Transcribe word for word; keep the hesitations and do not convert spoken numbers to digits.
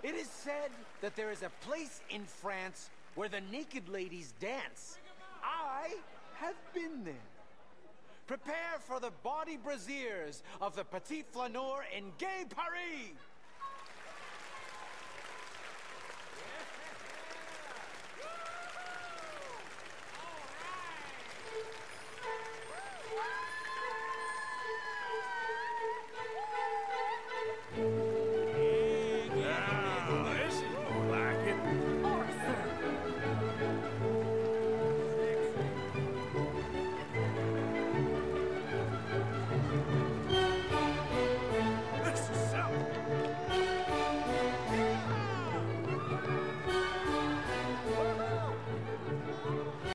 It is said that there is a place in France where the naked ladies dance. I have been there. Prepare for the bawdy brassiers of the Petit Flaneur in Gay Paris!